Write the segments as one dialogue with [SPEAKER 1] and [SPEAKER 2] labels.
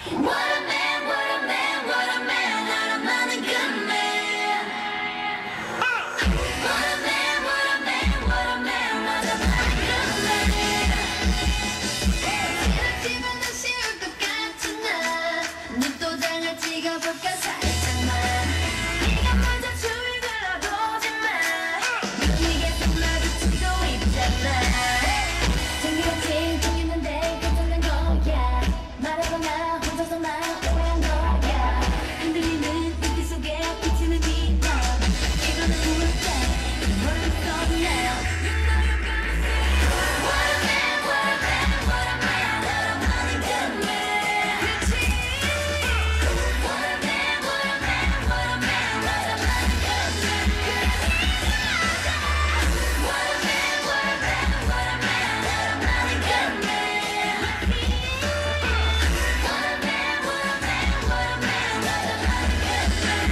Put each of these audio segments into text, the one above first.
[SPEAKER 1] What a man, what a man, what a man, 나라만의 good man. What a man, what a man, what a man, 나라만의 good man. 이렇지만 난 쉬울 것 같은 나 눈도장을 찍어볼까 살짝만. 네가 먼저 주위 둘러보지 마. 눈이 계속 마주치고 있잖아. 생각이 보이는데 괜찮은 거야. 말해봐나 혼자서만 오해한 거야. 흔들리는 눈빛 속에 비치는 네 맘. 이거는 뭘까? 모르겠어 now. What a man, what a man, what a man, 나라만의 good man. What a man, what a man, what a man, 나라만의 good man. What a man, what a man, what a man, 나라만의 good man. What a man, what a man, what a man, 나라만의 good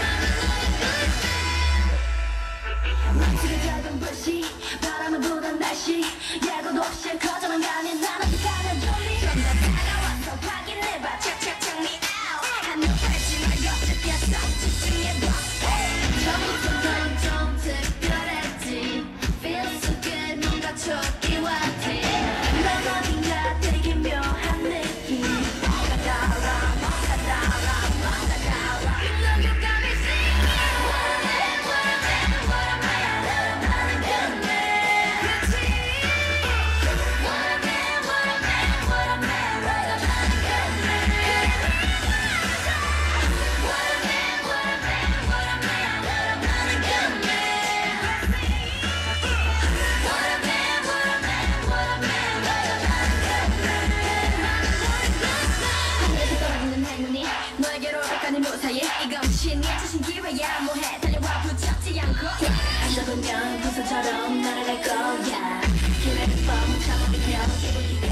[SPEAKER 1] man. 멈추게 작은 불씨 바람을 부던 날씨 예고도 없이 커져만 가면 난 어떡하냐 좀비 좀 더 다가와서 확인해봐 착착착 me out 한눈 팔지 말고 어쨌든 집중해봐 처음부터 좀 특별했지 Feel so good 뭔가 좋기 왔지 넌 어딘가 되게 묘한 느낌 뭐가 달라 뭐가 달라 뭐가 달라 You know you got me singing What a man, what a man, what a man 나라만의 good man What a man, what a man, what a man 나라만의 good man What a man, what a man, what a man 나라만의 good man What a man, what a man, what a man 나라만의 good man 하늘에서 떨어지는 행운이 너에게로 올까니 무사히 이건 신이 주신 기회야 뭐해 달려와 붙잡지 않고 앉아보면 부서처럼 날아갈 거야 기회를 뻥 잡아보면 기분이